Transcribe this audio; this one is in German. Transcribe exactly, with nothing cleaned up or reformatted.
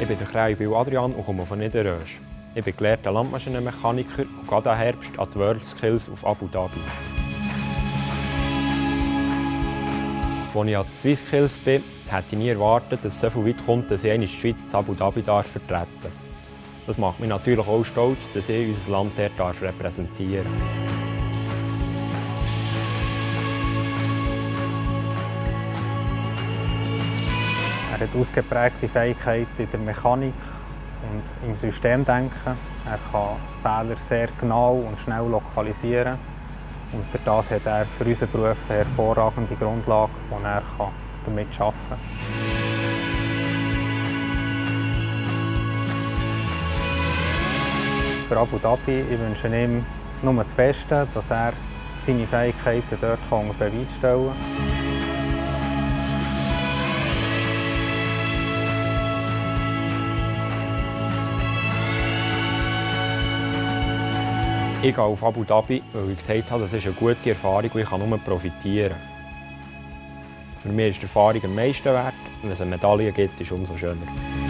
Ich bin der Krähenbühl Adrian und komme von Niederrösch. Ich bin gelehrter Landmaschinenmechaniker und gehe diesen Herbst an die WorldSkills auf Abu Dhabi. Als ich an den SwissSkills bin, hätte ich nie erwartet, dass es so viel weit kommt, dass ich die Schweiz in Abu Dhabi vertreten darf. Das macht mich natürlich auch stolz, dass ich unser Land dort repräsentieren darf. Er hat ausgeprägte Fähigkeiten in der Mechanik und im Systemdenken. Er kann Fehler sehr genau und schnell lokalisieren. Und durch das hat er für unseren Beruf eine hervorragende Grundlage, die er damit arbeiten kann. Für Abu Dhabi ich wünsche ich ihm nur das Beste, dass er seine Fähigkeiten dort unter Beweis stellen kann. Ich gehe auf Abu Dhabi, weil ich gesagt habe, das ist eine gute Erfahrung und ich kann nur profitieren. Für mich ist die Erfahrung am meisten wert und wenn es eine Medaille gibt, ist es umso schöner.